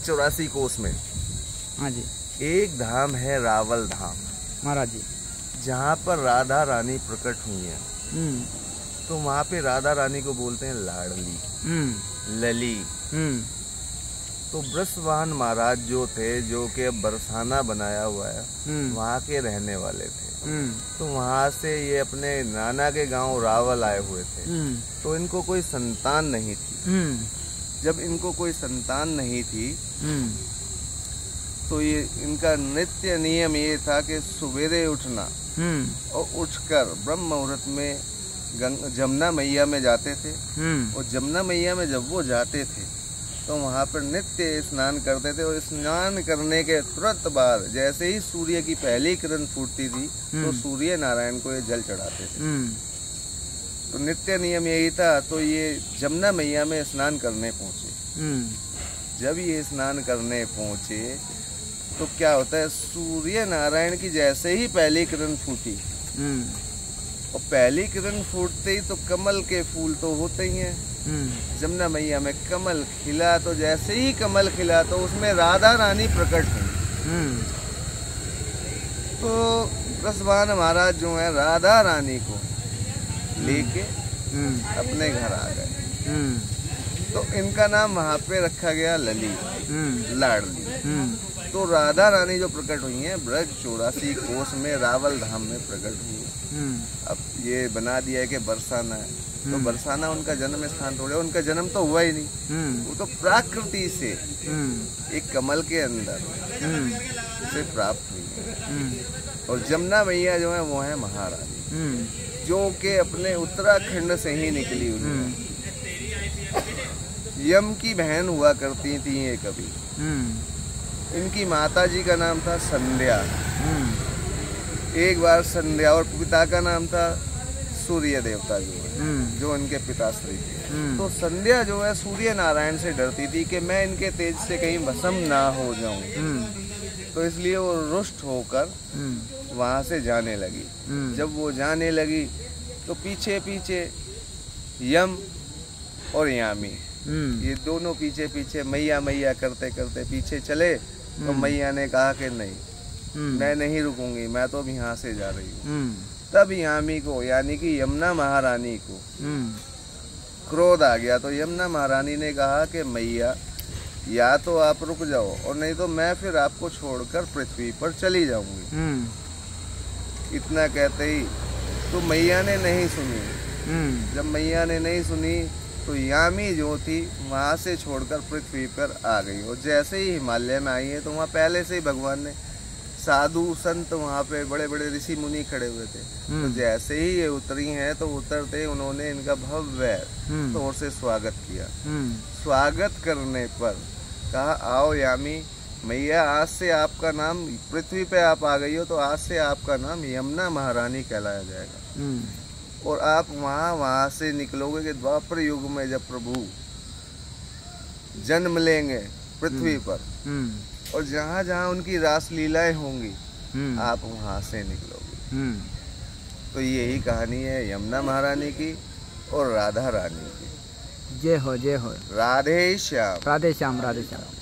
84 कोस में हाँ जी एक धाम है रावल धाम महाराज जी, जहाँ पर राधा रानी प्रकट हुई हैं। तो वहाँ पे राधा रानी को बोलते हैं लाडली, लली। तो ब्रजवाहन महाराज जो थे, जो कि अब बरसाना बनाया हुआ है, वहाँ के रहने वाले थे। तो वहाँ से ये अपने नाना के गांव रावल आए हुए थे। तो इनको कोई संतान नहीं थी। जब इनको कोई संतान नहीं थी तो ये इनका नित्य नियम ये था कि सवेरे उठना और उठकर ब्रह्म मुहूर्त में जमुना मैया में जाते थे। और जमुना मैया में जब वो जाते थे तो वहाँ पर नित्य स्नान करते थे। और स्नान करने के तुरंत बाद जैसे ही सूर्य की पहली किरण फूटती थी तो सूर्य नारायण को ये जल चढ़ाते थे। तो नित्य नियम यही था। तो ये जमुना मैया में स्नान करने पहुँचे। जब ये स्नान करने पहुँचे तो क्या होता है, सूर्य नारायण की जैसे ही पहली किरण फूटी और पहली किरण फूटते ही तो कमल के फूल तो होते ही हैं। जमुना मैया में कमल खिला। तो जैसे ही कमल खिला तो उसमें राधा रानी प्रकट हुई। तो ब्रजवाहन महाराज जो है राधा रानी को लेके अपने घर आ गए। तो इनका नाम वहाँ पे रखा गया लली, लाडली। तो राधा रानी जो प्रकट हुई हैं ब्रज 84 कोस में रावल धाम में प्रकट हुई। अब ये बना दिया है कि बरसाना है, तो बरसाना उनका जन्म स्थान थोड़े, उनका जन्म तो हुआ ही नहीं। वो तो प्रकृति से एक कमल के अंदर से प्राप्त हुई है। और जमुना मैया जो है वो है महारानी, जो कि अपने उत्तराखंड से ही निकली हुई है। यम की बहन हुआ करती थी ये कभी। इनकी माता जी का नाम था संध्या। एक बार संध्या, और पिता का नाम था सूर्य देवता जो है, जो इनके पिताश्री थे। तो संध्या जो है सूर्य नारायण से डरती थी कि मैं इनके तेज से कहीं भस्म ना हो जाऊं। तो इसलिए वो रुष्ट होकर वहां से जाने लगी। जब वो जाने लगी तो पीछे पीछे यम और यामी, ये दोनों पीछे पीछे मैया मैया करते करते पीछे चले। तो मैया ने कहा कि नहीं, मैं नहीं रुकूंगी, मैं तो अब यहाँ से जा रही हूँ। तब यामी को, यानी कि यमुना महारानी को क्रोध आ गया। तो यमुना महारानी ने कहा कि मैया या तो आप रुक जाओ और नहीं तो मैं फिर आपको छोड़कर पृथ्वी पर चली जाऊंगी। इतना कहते ही तो मैया ने नहीं सुनी। जब मैया ने नहीं सुनी तो यामी जो थी वहाँ से छोड़कर पृथ्वी पर आ गई। और जैसे ही हिमालय में आई है तो वहाँ पहले से ही भगवान ने साधु संत, वहाँ पे बड़े बड़े ऋषि मुनि खड़े हुए थे। तो जैसे ही ये उतरी हैं तो उतरते उन्होंने इनका भव्य तौर से स्वागत किया। स्वागत करने पर कहा, आओ यामी मैया, आज से आपका नाम, पृथ्वी पे आप आ गई हो तो आज से आपका नाम यमुना महारानी कहलाया जाएगा। और आप वहाँ से निकलोगे कि द्वापर युग में जब प्रभु जन्म लेंगे पृथ्वी पर, और जहाँ जहाँ उनकी रास लीलाएं होंगी आप वहाँ से निकलोगे। तो यही कहानी है यमुना महारानी की और राधा रानी की। जय हो जय हो। राधे श्याम, राधे श्याम, राधे श्याम।